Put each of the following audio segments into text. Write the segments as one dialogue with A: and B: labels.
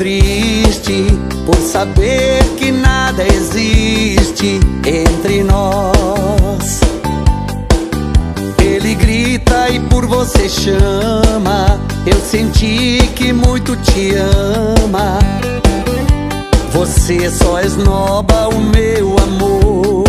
A: triste por saber que nada existe entre nós. Ele grita e por você chama, eu senti que muito te ama. Você só esnoba o meu amor.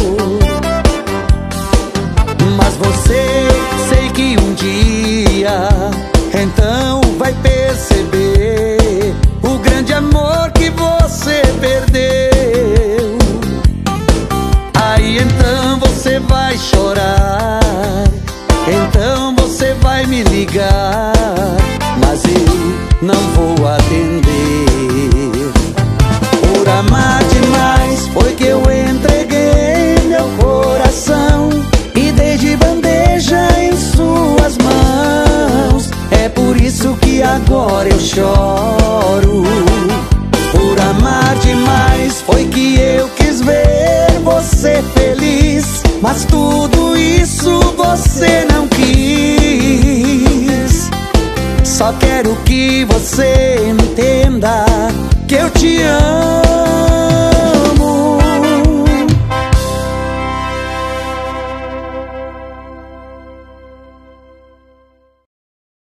A: Mas você, sei que um dia então vai perceber o grande amor que você perdeu. Aí então você vai chorar, então você vai me ligar, mas eu não vou atender. Por amar demais foi que eu entreguei meu coração e dei de bandeja em suas mãos. É por isso que agora eu choro. Por amar demais foi que eu quis ver você feliz, mas tudo isso você não quis. Só quero que você entenda que eu te amo.